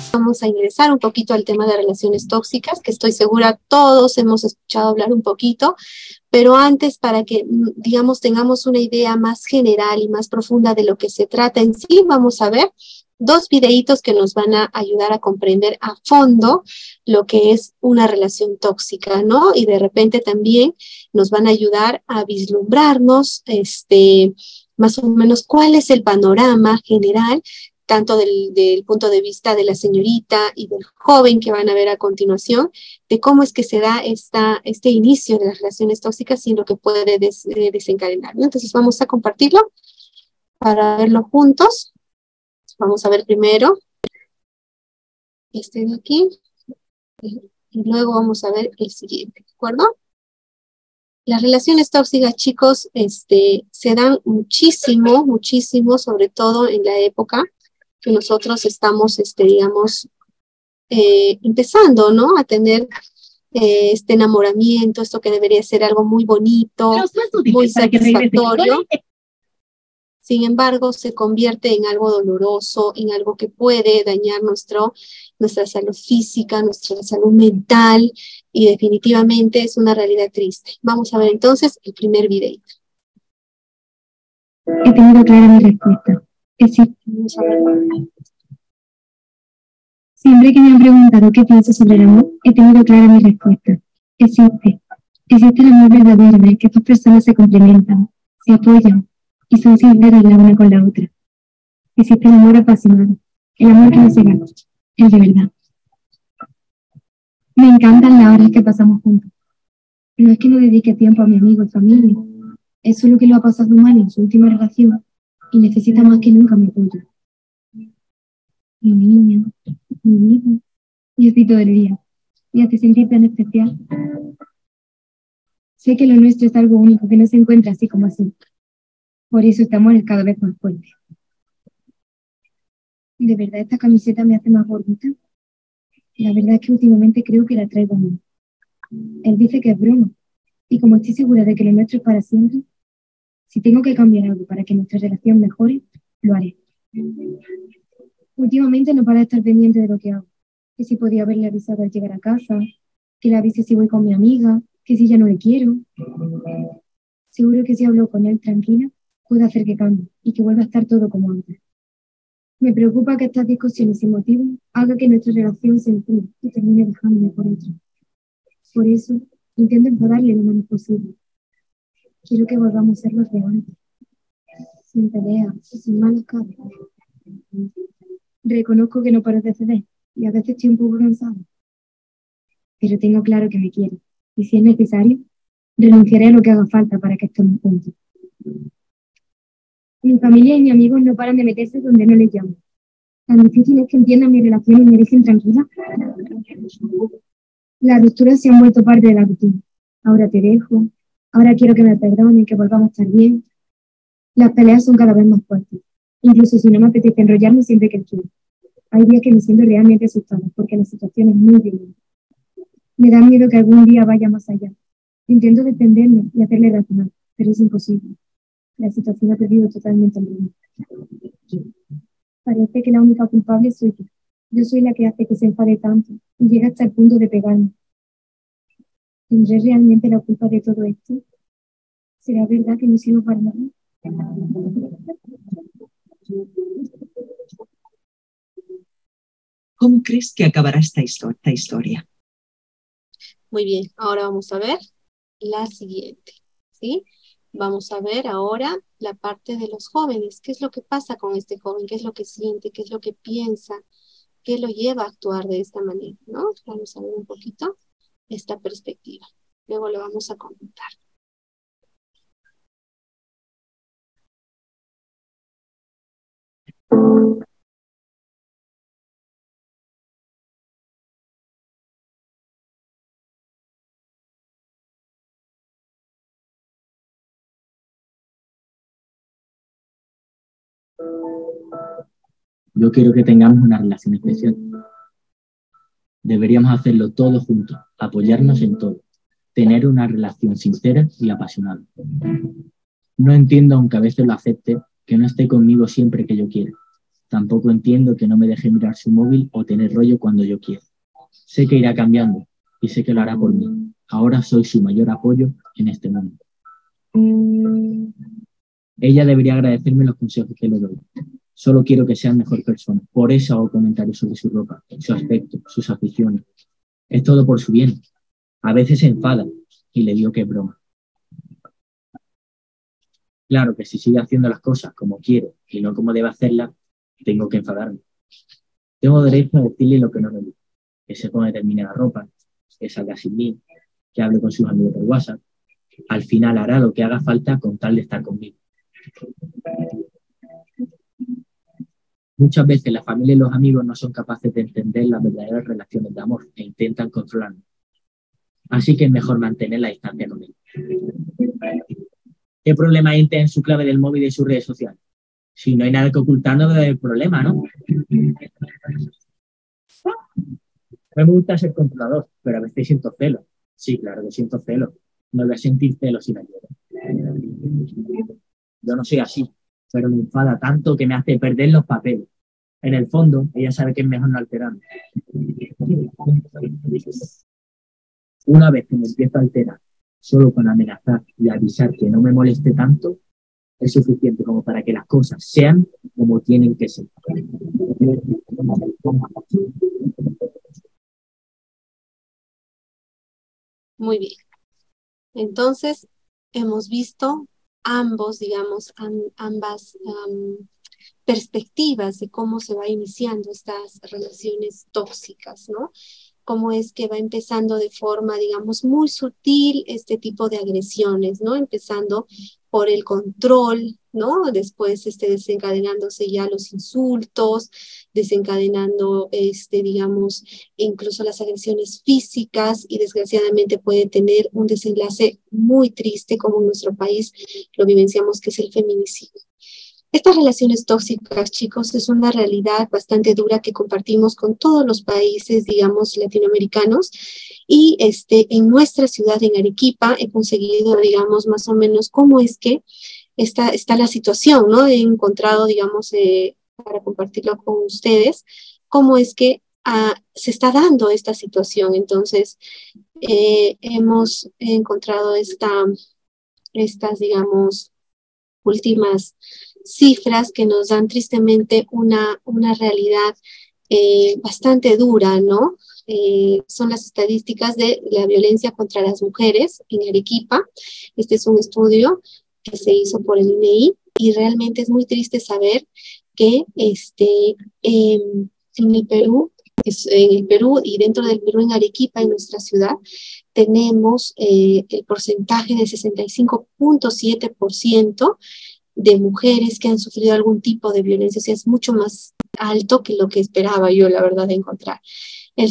Vamos a ingresar un poquito al tema de relaciones tóxicas, que estoy segura todos hemos escuchado hablar un poquito, pero antes, para que, digamos, tengamos una idea más general y más profunda de lo que se trata en sí, vamos a ver dos videitos que nos van a ayudar a comprender a fondo lo que es una relación tóxica, ¿no? Y de repente también nos van a ayudar a vislumbrarnos, más o menos cuál es el panorama general, tanto del punto de vista de la señorita y del joven que van a ver a continuación, de cómo es que se da este inicio de las relaciones tóxicas y lo que puede desencadenar, ¿no? Entonces vamos a compartirlo para verlo juntos. Vamos a ver primero este de aquí y luego vamos a ver el siguiente, ¿de acuerdo? Las relaciones tóxicas, chicos, se dan muchísimo, muchísimo, sobre todo en la época que nosotros estamos, digamos, empezando, ¿no? A tener este enamoramiento, esto que debería ser algo muy bonito, muy satisfactorio. Sin embargo, se convierte en algo doloroso, en algo que puede dañar nuestra salud física, nuestra salud mental, y definitivamente es una realidad triste. Vamos a ver entonces el primer video. He tenido clara mi respuesta. Es sí. Vamos a ver. Siempre que me han preguntado qué pienso sobre el amor, he tenido clara mi respuesta. Existe. Existe el amor verdadero en el que dos personas se complementan, se apoyan y son sinceras la una con la otra. Existe el amor apasionado, el amor que no se gana, el de verdad. Me encantan las horas que pasamos juntos. No es que no dedique tiempo a mi amigo y familia, es solo que lo ha pasado mal en su última relación y necesita más que nunca mi apoyo. Mi niño, mi vida, y así todo el día. Y hace sentir tan especial. Sé que lo nuestro es algo único que no se encuentra así como así. Por eso este amor es cada vez más fuerte. ¿De verdad esta camiseta me hace más gordita? La verdad es que últimamente creo que la traigo mal. Él dice que es broma. Y como estoy segura de que lo nuestro es para siempre, si tengo que cambiar algo para que nuestra relación mejore, lo haré. Últimamente no para de estar pendiente de lo que hago. Que si podía haberle avisado al llegar a casa, que le avise si voy con mi amiga, que si ya no le quiero. Seguro que si hablo con él tranquila, puede hacer que cambie y que vuelva a estar todo como antes. Me preocupa que estas discusiones sin motivo hagan que nuestra relación se enfríe y termine dejándome por otro. Por eso, intento enfadarle lo menos posible. Quiero que volvamos a ser los de antes, sin peleas y sin malas caras. Reconozco que no paro de ceder y a veces estoy un poco cansada. Pero tengo claro que me quiere y si es necesario, renunciaré a lo que haga falta para que estemos juntos. Mi familia y mis amigos no paran de meterse donde no les llamo. Tan difícil es que entiendan mi relación y me dejen tranquila. Las rupturas se han vuelto parte de la rutina. Ahora te dejo, ahora quiero que me perdonen, que volvamos a estar bien. Las peleas son cada vez más fuertes. Incluso si no me apetece enrollarme siempre que quiero. Hay días que me siento realmente asustada porque la situación es muy violenta. Me da miedo que algún día vaya más allá. Intento defenderme y hacerle razonar, pero es imposible. La situación ha perdido totalmente el rumbo. Parece que la única culpable soy yo. Yo soy la que hace que se enfade tanto y llega hasta el punto de pegarme. ¿Tendré realmente la culpa de todo esto? ¿Será verdad que no sirvo para nada? ¿Cómo crees que acabará esta historia? Muy bien, ahora vamos a ver la siguiente, ¿sí? Vamos a ver ahora la parte de los jóvenes. ¿Qué es lo que pasa con este joven? ¿Qué es lo que siente? ¿Qué es lo que piensa? ¿Qué lo lleva a actuar de esta manera? ¿No? Vamos a ver un poquito esta perspectiva. Luego lo vamos a comentar. Yo quiero que tengamos una relación especial. Deberíamos hacerlo todos juntos, apoyarnos en todo, tener una relación sincera y apasionada. No entiendo, aunque a veces lo acepte, que no esté conmigo siempre que yo quiera. Tampoco entiendo que no me deje mirar su móvil o tener rollo cuando yo quiero. Sé que irá cambiando y sé que lo hará por mí. Ahora soy su mayor apoyo en este mundo. Ella debería agradecerme los consejos que le doy. Solo quiero que sea mejor persona. Por eso hago comentarios sobre su ropa, su aspecto, sus aficiones. Es todo por su bien. A veces se enfada y le digo que es broma. Claro que si sigue haciendo las cosas como quiero y no como debe hacerlas, tengo que enfadarme. Tengo derecho a decirle lo que no me gusta. Que se ponga determinada ropa, que salga sin mí, que hable con sus amigos por WhatsApp. Al final hará lo que haga falta con tal de estar conmigo. Muchas veces la familia y los amigos no son capaces de entender las verdaderas relaciones de amor e intentan controlarnos. Así que es mejor mantener la distancia con ellos. ¿Qué problema hay en su clave del móvil y sus redes sociales? Si no hay nada que ocultar, no debe haber problema, ¿no? Me gusta ser controlador, pero a veces siento celos. Sí, claro que siento celos. No voy a sentir celos si me quiero. Yo no soy así, pero me enfada tanto que me hace perder los papeles. En el fondo, ella sabe que es mejor no alterarme. Una vez que me empiezo a alterar, solo con amenazar y avisar que no me moleste tanto, es suficiente como para que las cosas sean como tienen que ser. Muy bien. Entonces, hemos visto ambos, digamos, ambas perspectivas de cómo se va iniciando estas relaciones tóxicas, ¿no? Cómo es que va empezando de forma, digamos, muy sutil este tipo de agresiones, ¿no? Empezando por el control, ¿no? Después desencadenándose ya los insultos, desencadenando, digamos, incluso las agresiones físicas y desgraciadamente puede tener un desenlace muy triste como en nuestro país lo vivenciamos, que es el feminicidio. Estas relaciones tóxicas, chicos, es una realidad bastante dura que compartimos con todos los países, digamos, latinoamericanos. Y en nuestra ciudad, en Arequipa, he conseguido, digamos, más o menos cómo es que está la situación, ¿no? He encontrado, digamos, para compartirlo con ustedes, cómo es que se está dando esta situación. Entonces, hemos encontrado estas, digamos, últimas cifras que nos dan tristemente una realidad bastante dura, ¿no? Son las estadísticas de la violencia contra las mujeres en Arequipa. Este es un estudio que se hizo por el INEI y realmente es muy triste saber que en el Perú, y dentro del Perú, en Arequipa, en nuestra ciudad, tenemos el porcentaje de 65.7% de mujeres que han sufrido algún tipo de violencia. O sea, es mucho más alto que lo que esperaba yo, la verdad, de encontrar. El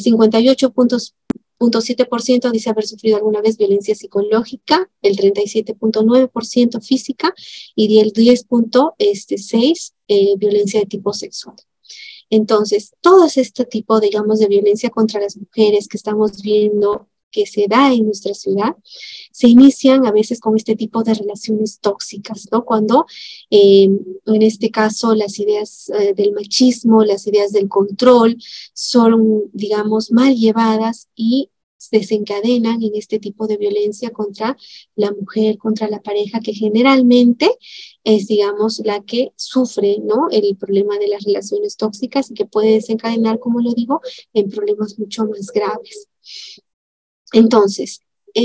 58.7% dice haber sufrido alguna vez violencia psicológica, el 37.9% física y el 10.6% violencia de tipo sexual. Entonces, todo este tipo, digamos, de violencia contra las mujeres que estamos viendo que se da en nuestra ciudad, se inician a veces con este tipo de relaciones tóxicas, ¿no? Cuando, en este caso, las ideas del machismo, las ideas del control son, digamos, mal llevadas y desencadenan en este tipo de violencia contra la mujer, contra la pareja, que generalmente es, digamos, la que sufre, ¿no? El problema de las relaciones tóxicas y que puede desencadenar, como lo digo, en problemas mucho más graves. Entonces,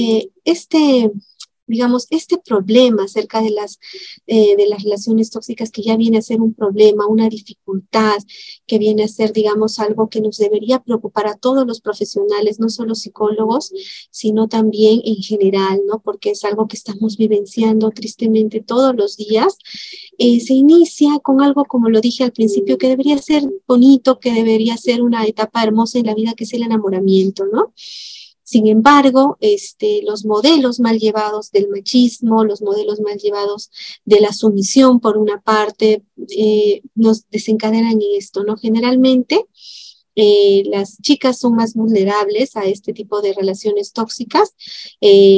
digamos, este problema acerca de las relaciones tóxicas, que ya viene a ser un problema, una dificultad, que viene a ser, digamos, algo que nos debería preocupar a todos los profesionales, no solo psicólogos, sino también en general, ¿no? Porque es algo que estamos vivenciando tristemente todos los días. Se inicia con algo, como lo dije al principio, que debería ser bonito, que debería ser una etapa hermosa en la vida, que es el enamoramiento, ¿no? Sin embargo, los modelos mal llevados del machismo, los modelos mal llevados de la sumisión, por una parte, nos desencadenan en esto, ¿no? Generalmente, las chicas son más vulnerables a este tipo de relaciones tóxicas,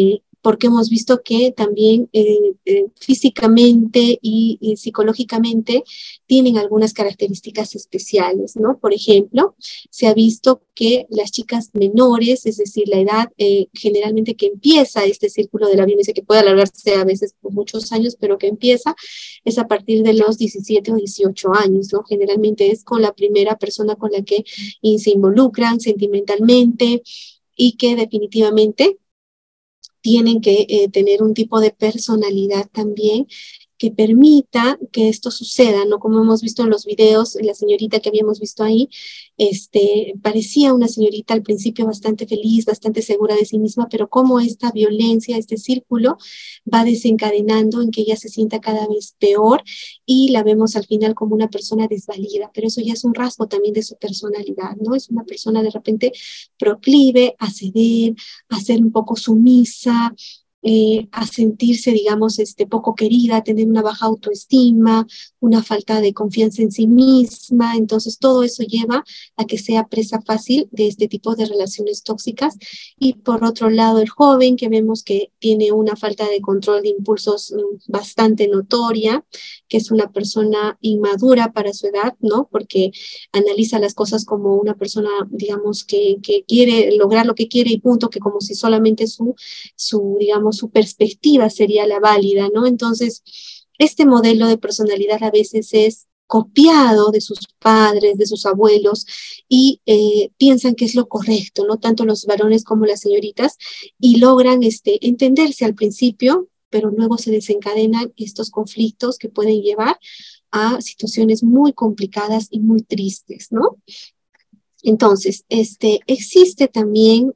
porque hemos visto que también físicamente y psicológicamente tienen algunas características especiales, ¿no? Por ejemplo, se ha visto que las chicas menores, es decir, la edad generalmente que empieza este círculo de la violencia, que puede alargarse a veces por muchos años, pero que empieza, es a partir de los 17 o 18 años, ¿no? Generalmente es con la primera persona con la que se involucran sentimentalmente y que definitivamente tienen que tener un tipo de personalidad también que permita que esto suceda, ¿no? Como hemos visto en los videos, la señorita que habíamos visto ahí, parecía una señorita al principio bastante feliz, bastante segura de sí misma, pero como esta violencia, este círculo, va desencadenando en que ella se sienta cada vez peor y la vemos al final como una persona desvalida, pero eso ya es un rasgo también de su personalidad, ¿no? Es una persona de repente proclive a ceder, a ser un poco sumisa, a sentirse, digamos, poco querida, a tener una baja autoestima, una falta de confianza en sí misma. Entonces, todo eso lleva a que sea presa fácil de este tipo de relaciones tóxicas. Y por otro lado, el joven, que vemos que tiene una falta de control de impulsos bastante notoria, que es una persona inmadura para su edad, ¿no? Porque analiza las cosas como una persona, digamos, que quiere lograr lo que quiere y punto, que como si solamente digamos, su perspectiva sería la válida, ¿no? Entonces, este modelo de personalidad a veces es copiado de sus padres, de sus abuelos, y piensan que es lo correcto, ¿no? Tanto los varones como las señoritas, y logran entenderse al principio, pero luego se desencadenan estos conflictos que pueden llevar a situaciones muy complicadas y muy tristes, ¿no? Entonces, existe también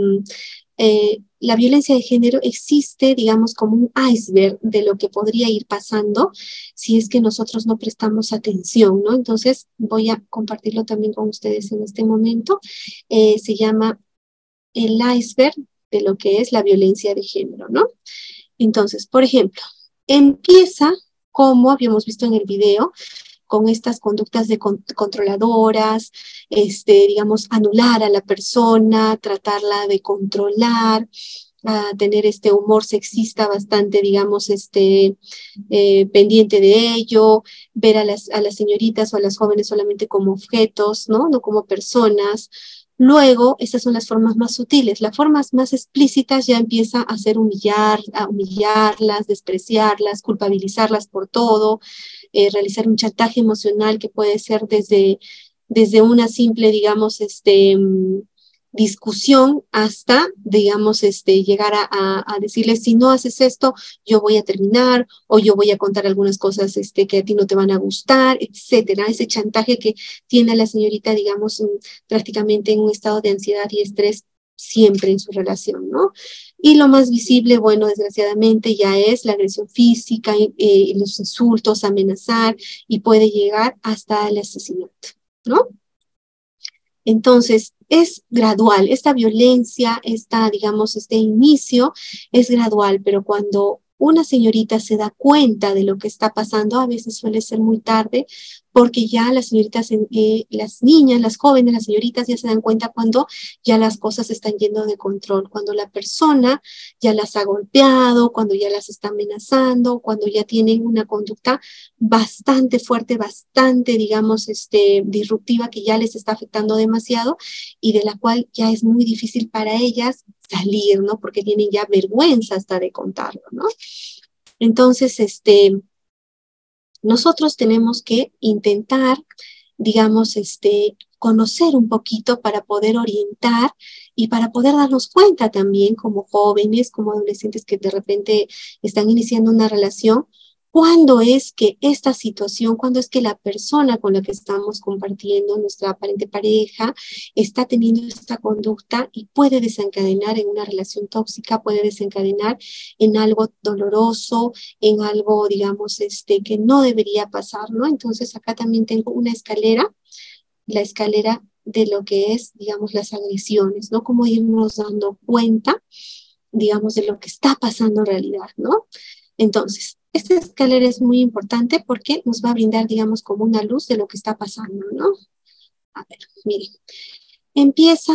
la violencia de género, existe, digamos, como un iceberg de lo que podría ir pasando si es que nosotros no prestamos atención, ¿no? Entonces, voy a compartirlo también con ustedes en este momento. Se llama el iceberg de lo que es la violencia de género, ¿no? Entonces, por ejemplo, empieza, como habíamos visto en el video, con estas conductas de controladoras, digamos, anular a la persona, tratarla de controlar, a tener este humor sexista bastante, digamos, pendiente de ello, ver a las señoritas o a las jóvenes solamente como objetos, ¿no? No como personas. Luego, estas son las formas más sutiles. Las formas más explícitas ya empieza a hacer a humillarlas, despreciarlas, culpabilizarlas por todo, realizar un chantaje emocional que puede ser desde una simple, digamos, discusión hasta, digamos, llegar a decirles, si no haces esto, yo voy a terminar, o yo voy a contar algunas cosas que a ti no te van a gustar, etcétera. Ese chantaje que tiene a la señorita, digamos, prácticamente en un estado de ansiedad y estrés siempre en su relación, ¿no? Y lo más visible, bueno, desgraciadamente ya es la agresión física, los insultos, amenazar, y puede llegar hasta el asesinato, ¿no? Entonces, es gradual, esta violencia, digamos, este inicio es gradual, pero cuando una señorita se da cuenta de lo que está pasando, a veces suele ser muy tarde, porque ya las señoritas, las niñas, las jóvenes, las señoritas ya se dan cuenta cuando ya las cosas están yendo de control, cuando la persona ya las ha golpeado, cuando ya las está amenazando, cuando ya tienen una conducta bastante fuerte, bastante, digamos, disruptiva, que ya les está afectando demasiado y de la cual ya es muy difícil para ellas salir, ¿no? Porque tienen ya vergüenza hasta de contarlo, ¿no? Entonces, nosotros tenemos que intentar, digamos, conocer un poquito para poder orientar y para poder darnos cuenta también como jóvenes, como adolescentes que de repente están iniciando una relación, cuándo es que esta situación, cuándo es que la persona con la que estamos compartiendo, nuestra aparente pareja, está teniendo esta conducta y puede desencadenar en una relación tóxica, puede desencadenar en algo doloroso, en algo, digamos, que no debería pasar, ¿no? Entonces acá también tengo una escalera, la escalera de lo que es, digamos, las agresiones, ¿no? Cómo irnos dando cuenta, digamos, de lo que está pasando en realidad, ¿no? Entonces, esta escalera es muy importante porque nos va a brindar, digamos, como una luz de lo que está pasando, ¿no? A ver, miren. Empieza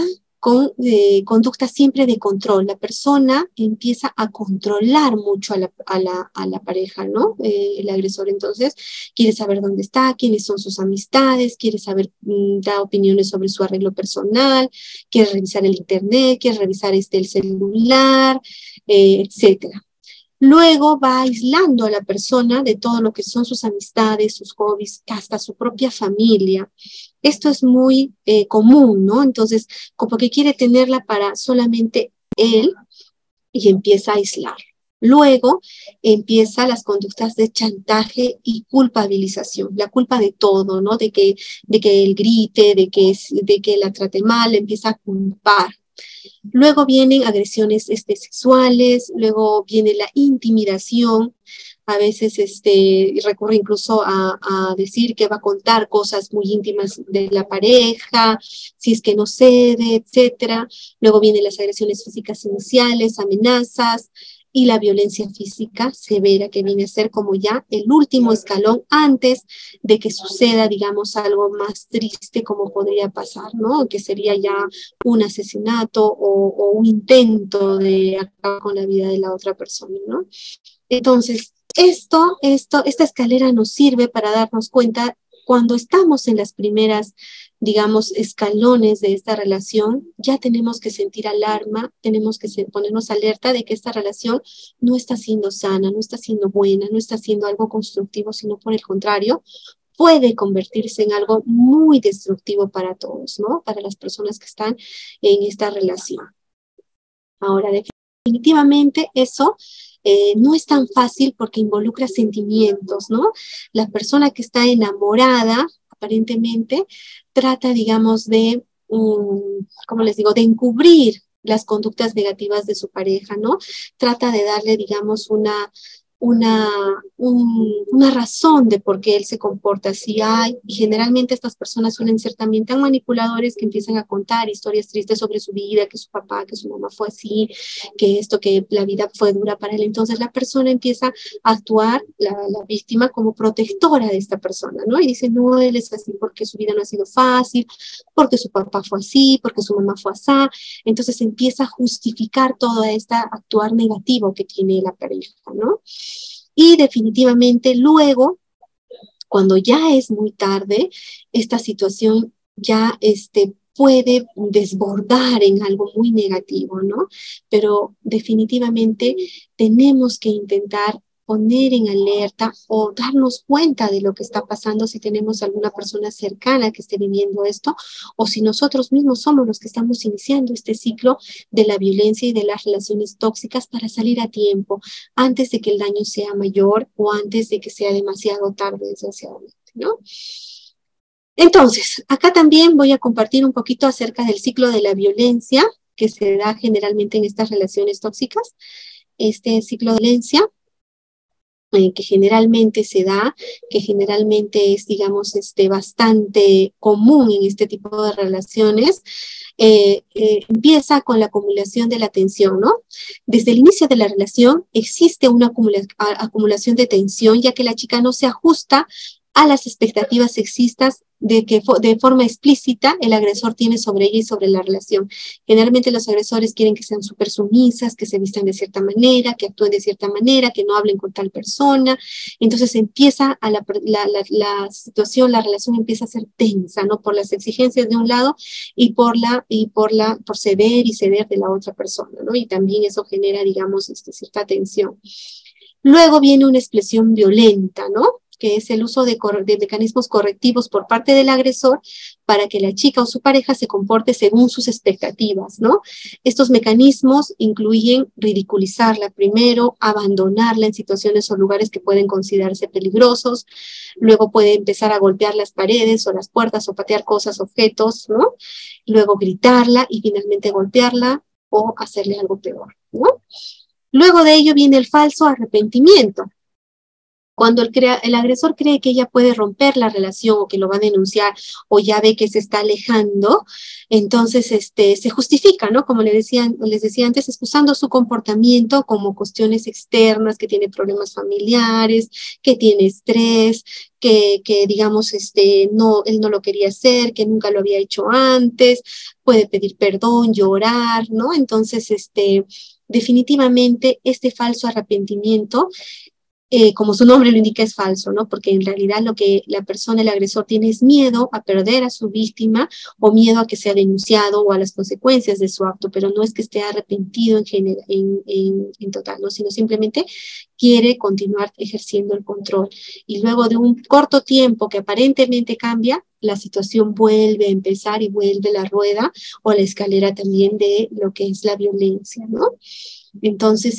con conductas siempre de control. La persona empieza a controlar mucho a la pareja, ¿no? El agresor entonces quiere saber dónde está, quiénes son sus amistades, quiere saber, da opiniones sobre su arreglo personal, quiere revisar el internet, quiere revisar el celular, etcétera. Luego va aislando a la persona de todo lo que son sus amistades, sus hobbies, hasta su propia familia. Esto es muy común, ¿no? Entonces, como que quiere tenerla para solamente él y empieza a aislar. Luego empieza las conductas de chantaje y culpabilización, la culpa de todo, ¿no? De que él grite, de que la trate mal, empieza a culpar. Luego vienen agresiones sexuales, luego viene la intimidación, a veces recurre incluso a decir que va a contar cosas muy íntimas de la pareja, si es que no cede, etcétera. Luego vienen las agresiones físicas iniciales, amenazas, y la violencia física severa, que viene a ser como ya el último escalón antes de que suceda, digamos, algo más triste como podría pasar, ¿no? Que sería ya un asesinato o un intento de acabar con la vida de la otra persona, ¿no? Entonces, esta escalera nos sirve para darnos cuenta cuando estamos en las primeras, digamos, escalones de esta relación, ya tenemos que sentir alarma, tenemos que ponernos alerta de que esta relación no está siendo sana, no está siendo buena, no está siendo algo constructivo, sino por el contrario, puede convertirse en algo muy destructivo para todos, ¿no? Para las personas que están en esta relación. Ahora, definitivamente eso no es tan fácil porque involucra sentimientos, ¿no? La persona que está enamorada, aparentemente, trata, digamos, ¿cómo les digo?, de encubrir las conductas negativas de su pareja, ¿no? Trata de darle, digamos, una razón de por qué él se comporta así. Y generalmente estas personas suelen ser también tan manipuladores que empiezan a contar historias tristes sobre su vida, que su papá, que su mamá fue así, que la vida fue dura para él. Entonces la persona empieza a actuar, la víctima, como protectora de esta persona, ¿no? Y dice, no, él es así porque su vida no ha sido fácil, porque su papá fue así, porque su mamá fue así. Entonces empieza a justificar todo este actuar negativo que tiene la pareja, ¿no? Y definitivamente luego, cuando ya es muy tarde, esta situación ya puede desbordar en algo muy negativo, ¿no? Pero definitivamente tenemos que intentar poner en alerta o darnos cuenta de lo que está pasando si tenemos alguna persona cercana que esté viviendo esto, o si nosotros mismos somos los que estamos iniciando este ciclo de la violencia y de las relaciones tóxicas, para salir a tiempo, antes de que el daño sea mayor o antes de que sea demasiado tarde, desgraciadamente, ¿no? Entonces, acá también voy a compartir un poquito acerca del ciclo de la violencia que se da generalmente en estas relaciones tóxicas. Este ciclo de violencia que generalmente se da, que generalmente es, digamos, bastante común en este tipo de relaciones, empieza con la acumulación de la tensión, ¿no? Desde el inicio de la relación existe una acumulación de tensión, ya que la chica no se ajusta a las expectativas sexistas de forma explícita el agresor tiene sobre ella y sobre la relación. Generalmente los agresores quieren que sean súper sumisas, que se vistan de cierta manera, que actúen de cierta manera, que no hablen con tal persona. Entonces empieza la situación, la relación empieza a ser tensa, ¿no? Por las exigencias de un lado y por ceder y ceder de la otra persona, ¿no? Y también eso genera, digamos, cierta tensión. Luego viene una expresión violenta, ¿no? Que es el uso de mecanismos correctivos por parte del agresor para que la chica o su pareja se comporte según sus expectativas, ¿no? Estos mecanismos incluyen ridiculizarla primero, abandonarla en situaciones o lugares que pueden considerarse peligrosos, luego puede empezar a golpear las paredes o las puertas o patear cosas, objetos, ¿no? Luego gritarla y finalmente golpearla o hacerle algo peor, ¿no? Luego de ello viene el falso arrepentimiento. Cuando el agresor cree que ella puede romper la relación o que lo va a denunciar o ya ve que se está alejando, entonces se justifica, ¿no? Como les decía antes, excusando su comportamiento como cuestiones externas, que tiene problemas familiares, que tiene estrés, que digamos, no, él no lo quería hacer, que nunca lo había hecho antes, puede pedir perdón, llorar, ¿no? Entonces, definitivamente este falso arrepentimiento, como su nombre lo indica, es falso, ¿no? Porque en realidad lo que la persona, el agresor, tiene es miedo a perder a su víctima o miedo a que sea denunciado o a las consecuencias de su acto, pero no es que esté arrepentido en total, ¿no? Sino simplemente quiere continuar ejerciendo el control. Y luego de un corto tiempo que aparentemente cambia, la situación vuelve a empezar y vuelve la rueda o la escalera también de lo que es la violencia, ¿no? Entonces,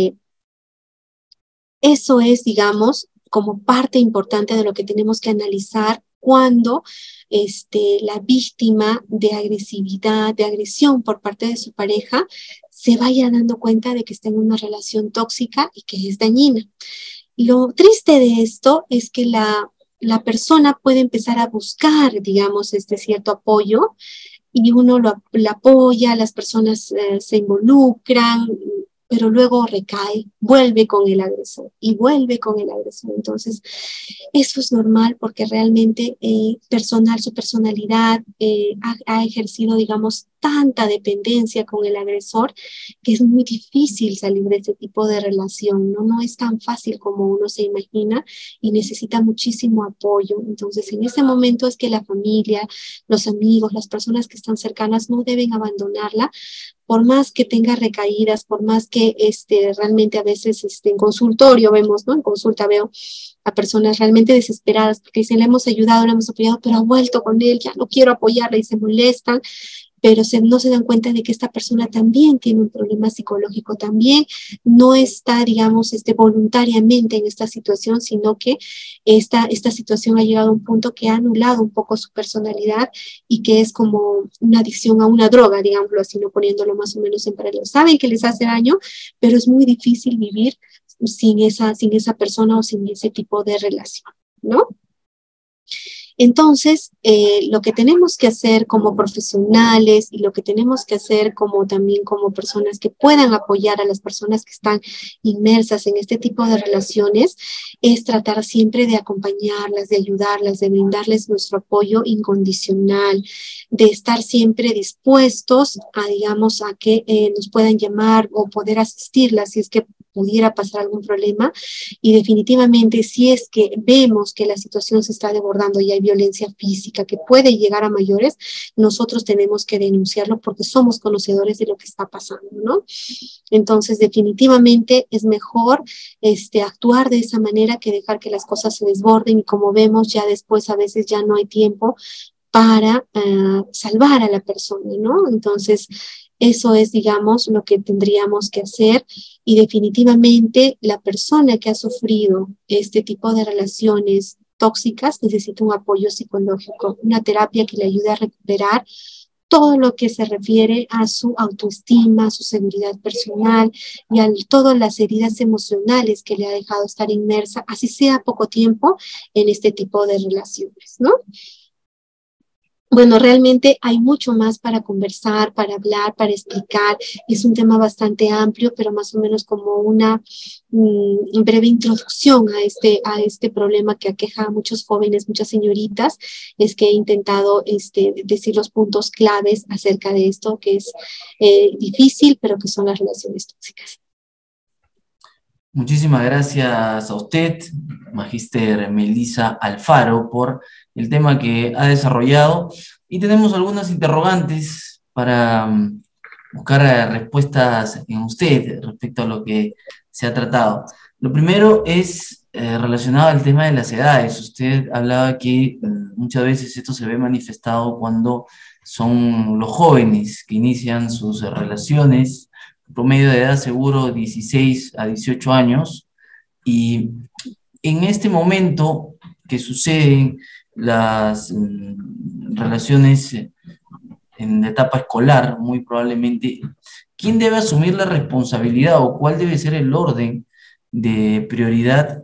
eso es, digamos, como parte importante de lo que tenemos que analizar cuando la víctima de agresividad, de agresión por parte de su pareja, se vaya dando cuenta de que está en una relación tóxica y que es dañina. Lo triste de esto es que la persona puede empezar a buscar, digamos, este cierto apoyo y uno la apoya, las personas se involucran, pero luego recae, vuelve con el agresor y vuelve con el agresor. Entonces, eso es normal porque realmente su personalidad ha ejercido, digamos, tanta dependencia con el agresor que es muy difícil salir de ese tipo de relación, ¿no? No es tan fácil como uno se imagina y necesita muchísimo apoyo. Entonces, en ese momento es que la familia, los amigos, las personas que están cercanas no deben abandonarla, por más que tenga recaídas, por más que realmente a veces en consultorio vemos, ¿no? En consulta veo a personas realmente desesperadas porque dicen, le hemos ayudado, le hemos apoyado, pero ha vuelto con él, ya no quiero apoyarla y se molestan, pero no se dan cuenta de que esta persona también tiene un problema psicológico, también no está, digamos, voluntariamente en esta situación, sino que esta situación ha llegado a un punto que ha anulado un poco su personalidad y que es como una adicción a una droga, digámoslo así, no poniéndolo más o menos en paralelo. Saben que les hace daño, pero es muy difícil vivir sin esa persona o sin ese tipo de relación, ¿no? Entonces, lo que tenemos que hacer como profesionales y lo que tenemos que hacer también como personas que puedan apoyar a las personas que están inmersas en este tipo de relaciones es tratar siempre de acompañarlas, de ayudarlas, de brindarles nuestro apoyo incondicional, de estar siempre dispuestos a, digamos, a que nos puedan llamar o poder asistirlas si es que pudiera pasar algún problema. Y definitivamente, si es que vemos que la situación se está desbordando y hay violencia física que puede llegar a mayores, nosotros tenemos que denunciarlo porque somos conocedores de lo que está pasando, ¿no? Entonces, definitivamente es mejor actuar de esa manera que dejar que las cosas se desborden y como vemos ya después a veces ya no hay tiempo para salvar a la persona, ¿no? Entonces, eso es, digamos, lo que tendríamos que hacer y definitivamente la persona que ha sufrido este tipo de relaciones tóxicas necesita un apoyo psicológico, una terapia que le ayude a recuperar todo lo que se refiere a su autoestima, a su seguridad personal y a todas las heridas emocionales que le ha dejado estar inmersa, así sea poco tiempo, en este tipo de relaciones, ¿no? Bueno, realmente hay mucho más para conversar, para hablar, para explicar. Es un tema bastante amplio, pero más o menos como una breve introducción a este problema que aqueja a muchos jóvenes, muchas señoritas, es que he intentado decir los puntos claves acerca de esto, que es difícil, pero que son las relaciones tóxicas. Muchísimas gracias a usted, Magíster Melissa Alfaro, por el tema que ha desarrollado. Y tenemos algunas interrogantes para buscar respuestas en usted respecto a lo que se ha tratado. Lo primero es relacionado al tema de las edades. Usted hablaba que muchas veces esto se ve manifestado cuando son los jóvenes que inician sus relaciones, promedio de edad seguro 16 a 18 años, y en este momento que suceden las relaciones en la etapa escolar, muy probablemente, ¿quién debe asumir la responsabilidad o cuál debe ser el orden de prioridad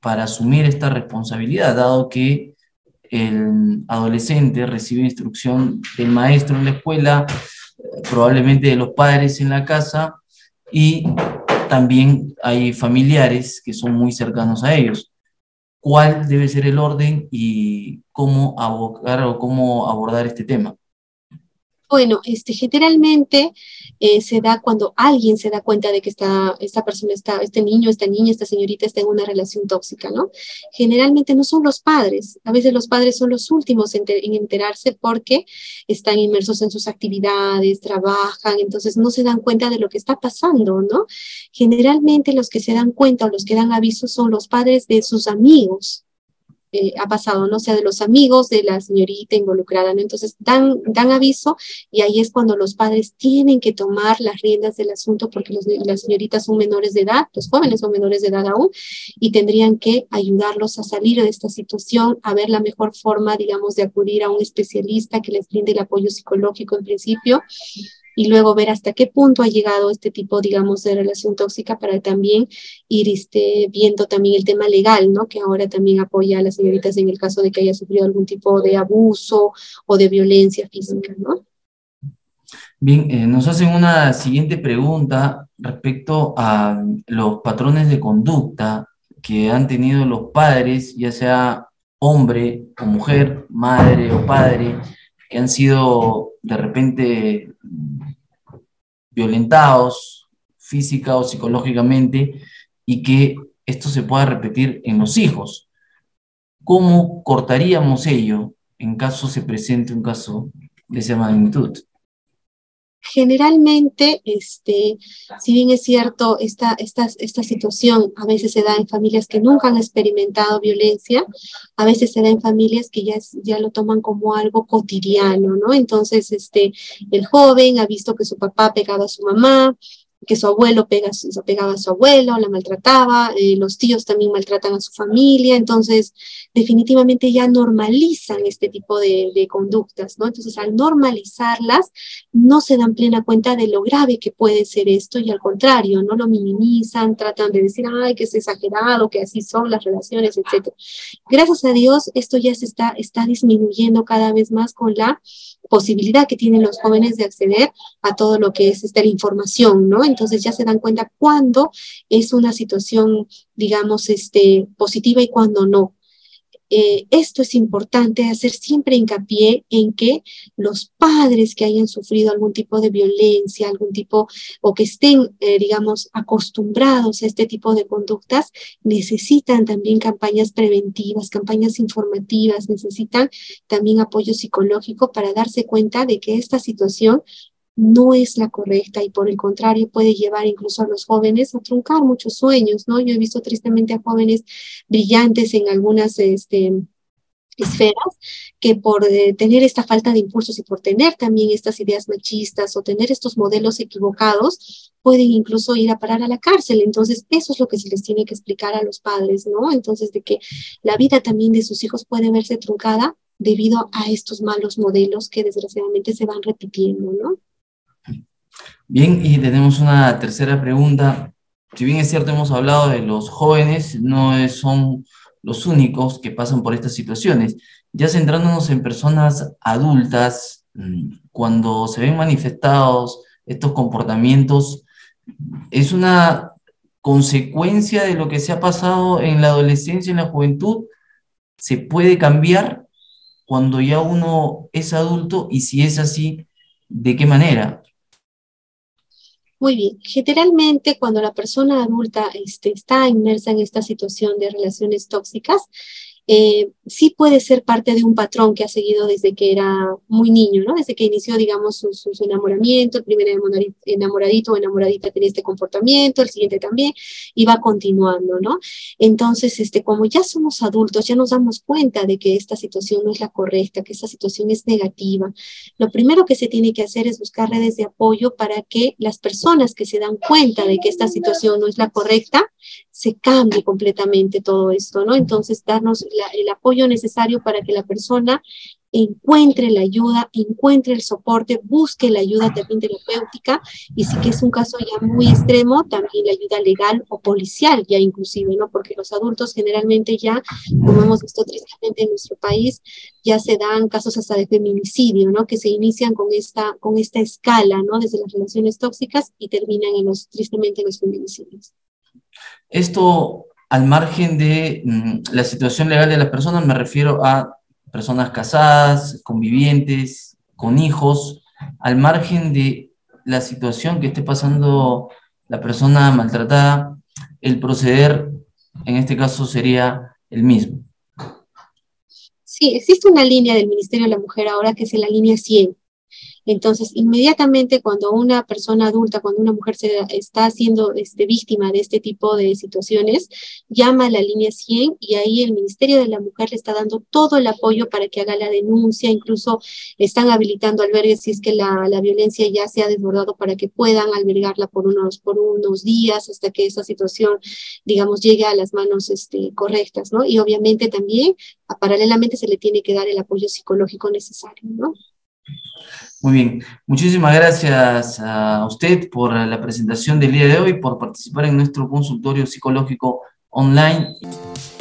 para asumir esta responsabilidad, dado que el adolescente recibe instrucción del maestro en la escuela, probablemente de los padres en la casa, y también hay familiares que son muy cercanos a ellos? ¿Cuál debe ser el orden y cómo abocar o cómo abordar este tema? Bueno, generalmente se da cuando alguien se da cuenta de que esta persona está, este niño, esta niña, esta señorita está en una relación tóxica, ¿no? Generalmente no son los padres, a veces los padres son los últimos en enterarse porque están inmersos en sus actividades, trabajan, entonces no se dan cuenta de lo que está pasando, ¿no? Generalmente los que se dan cuenta o los que dan aviso son los padres de sus amigos. Ha pasado, ¿no? O sea, de los amigos de la señorita involucrada, ¿no? Entonces dan aviso y ahí es cuando los padres tienen que tomar las riendas del asunto porque las señoritas son menores de edad, los jóvenes son menores de edad aún, y tendrían que ayudarlos a salir de esta situación, a ver la mejor forma, digamos, de acudir a un especialista que les brinde el apoyo psicológico en principio, y luego ver hasta qué punto ha llegado este tipo, digamos, de relación tóxica para también ir viendo también el tema legal, ¿no? Que ahora también apoya a las señoritas en el caso de que haya sufrido algún tipo de abuso o de violencia física, ¿no? Bien, nos hacen una siguiente pregunta respecto a los patrones de conducta que han tenido los padres, ya sea hombre o mujer, madre o padre, que han sido de repente violentados física o psicológicamente y que esto se pueda repetir en los hijos. ¿Cómo cortaríamos ello en caso se presente un caso de esa magnitud? Generalmente, si bien es cierto, esta situación a veces se da en familias que nunca han experimentado violencia, a veces se da en familias que ya lo toman como algo cotidiano, ¿no? Entonces, el joven ha visto que su papá pegaba a su mamá, que su abuelo pegaba a su abuelo, la maltrataba, los tíos también maltratan a su familia, entonces definitivamente ya normalizan este tipo de conductas, ¿no? Entonces al normalizarlas no se dan plena cuenta de lo grave que puede ser esto y al contrario, no lo minimizan, tratan de decir, ay, que es exagerado, que así son las relaciones, etc. Gracias a Dios esto ya está disminuyendo cada vez más con la posibilidad que tienen los jóvenes de acceder a todo lo que es la información, ¿no? Entonces ya se dan cuenta cuándo es una situación, digamos, positiva y cuándo no. Esto es importante, hacer siempre hincapié en que los padres que hayan sufrido algún tipo de violencia, algún tipo, o que estén, digamos, acostumbrados a este tipo de conductas, necesitan también campañas preventivas, campañas informativas, necesitan también apoyo psicológico para darse cuenta de que esta situación no es la correcta y por el contrario puede llevar incluso a los jóvenes a truncar muchos sueños, ¿no? Yo he visto tristemente a jóvenes brillantes en algunas esferas que por tener esta falta de impulsos y por tener también estas ideas machistas o tener estos modelos equivocados, pueden incluso ir a parar a la cárcel. Entonces, eso es lo que se les tiene que explicar a los padres, ¿no? Entonces, de que la vida también de sus hijos puede verse truncada debido a estos malos modelos que desgraciadamente se van repitiendo, ¿no? Bien, y tenemos una tercera pregunta. Si bien es cierto, hemos hablado de los jóvenes, no son los únicos que pasan por estas situaciones. Ya centrándonos en personas adultas, cuando se ven manifestados estos comportamientos, ¿es una consecuencia de lo que se ha pasado en la adolescencia, en la juventud? ¿Se puede cambiar cuando ya uno es adulto? Y si es así, ¿de qué manera? Muy bien, generalmente cuando la persona adulta está inmersa en esta situación de relaciones tóxicas, sí puede ser parte de un patrón que ha seguido desde que era muy niño, ¿no? Desde que inició, digamos, su enamoramiento, el primer enamoradito o enamoradita tenía este comportamiento, el siguiente también, y va continuando, ¿no? Entonces, como ya somos adultos, ya nos damos cuenta de que esta situación no es la correcta, que esta situación es negativa. Lo primero que se tiene que hacer es buscar redes de apoyo para que las personas que se dan cuenta de que esta situación no es la correcta, se cambie completamente todo esto, ¿no? Entonces, darnos el apoyo necesario para que la persona encuentre la ayuda, encuentre el soporte, busque la ayuda también terapéutica, y si que es un caso ya muy extremo, también la ayuda legal o policial ya inclusive, ¿no? Porque los adultos generalmente ya, como hemos visto tristemente en nuestro país, ya se dan casos hasta de feminicidio, ¿no? Que se inician con esta escala, ¿no? Desde las relaciones tóxicas y terminan tristemente en los feminicidios. Esto, al margen de la situación legal de las personas, me refiero a personas casadas, convivientes, con hijos, al margen de la situación que esté pasando la persona maltratada, el proceder, en este caso, sería el mismo. Sí, existe una línea del Ministerio de la Mujer ahora que es la línea 100. Entonces, inmediatamente cuando una persona adulta, cuando una mujer está siendo víctima de este tipo de situaciones, llama a la línea 100 y ahí el Ministerio de la Mujer le está dando todo el apoyo para que haga la denuncia, incluso están habilitando albergues si es que la violencia ya se ha desbordado para que puedan albergarla por unos días hasta que esa situación, digamos, llegue a las manos correctas, ¿no? Y obviamente también, paralelamente, se le tiene que dar el apoyo psicológico necesario, ¿no? Muy bien, muchísimas gracias a usted por la presentación del día de hoy, por participar en nuestro consultorio psicológico online.